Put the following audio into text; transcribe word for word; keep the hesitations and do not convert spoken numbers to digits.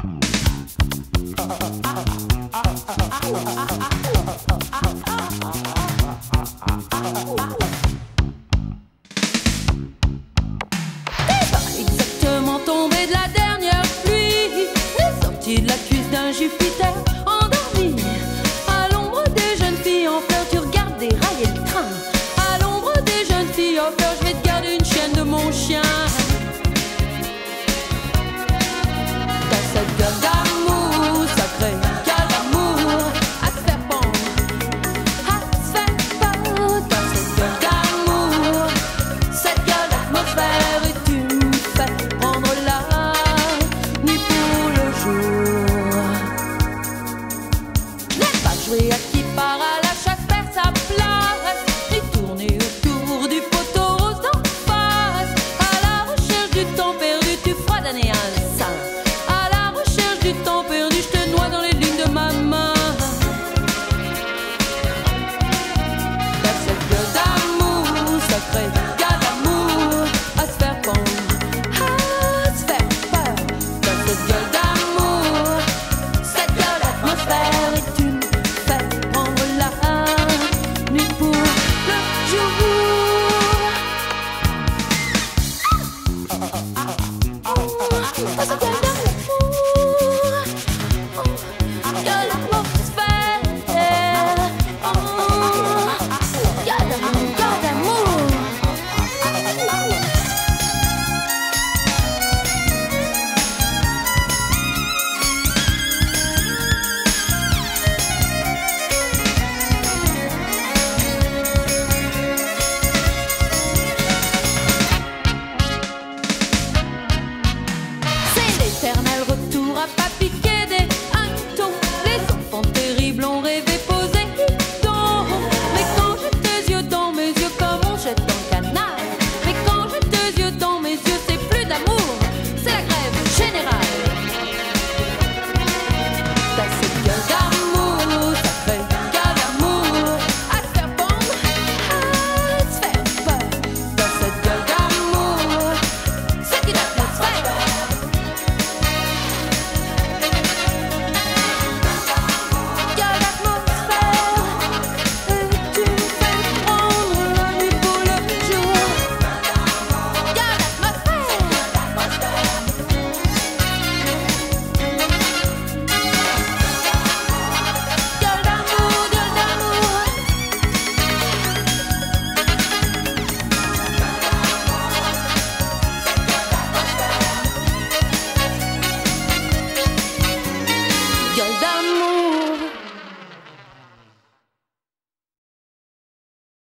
Exactement tombé de la dernière pluie, les sorties de la cuisse d'un Jupiter endormi. À l'ombre des jeunes filles en fleurs, tu regardes dérailler le train. À l'ombre des jeunes filles en fleurs, je vais te garder une chienne de mon chien. T'as cette gueule d'amour, sacré gueule d'amour, à te faire pendre, à te faire pendre. T'as cette gueule d'amour, cette gueule d'atmosphère, et tu me fais prendre la nuit pour le jour. Je n'ai pas joué à qui part à la chasse perd sa place, ni tourner autour du poteau rose d'en face. À la recherche du temps perdu, tu froides un et un sein. À la recherche du temps